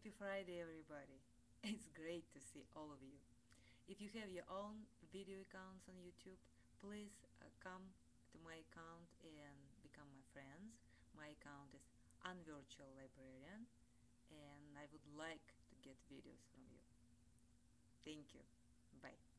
Happy Friday, everybody. It's great to see all of you. If you have your own video accounts on YouTube, please come to my account and become my friends. My account is UnvirtualLibrarian, and I would like to get videos from you. Thank you. Bye.